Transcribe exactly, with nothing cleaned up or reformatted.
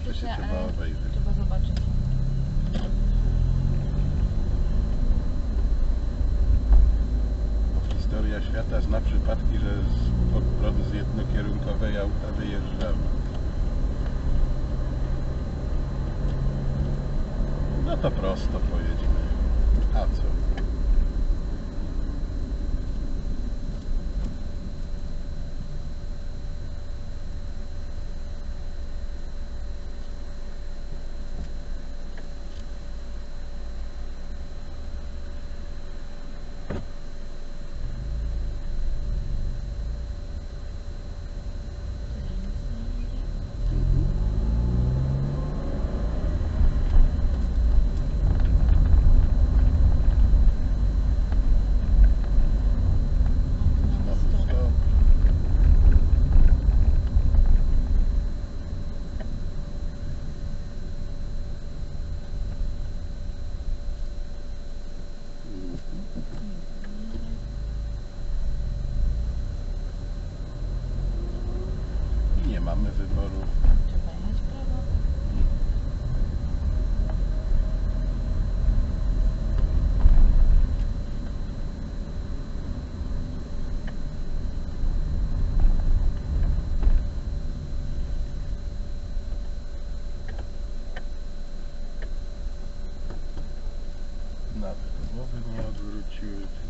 to się Słyszę, trzeba ale obejrzeć. trzeba zobaczyć. Historia świata zna przypadki, że z pod prąd z jednokierunkowej auta wyjeżdżały. No to prosto pojedźmy. A co? Nie mamy wyboru. Trzeba jechać w prawo. Nawet głowy nie odwróciły.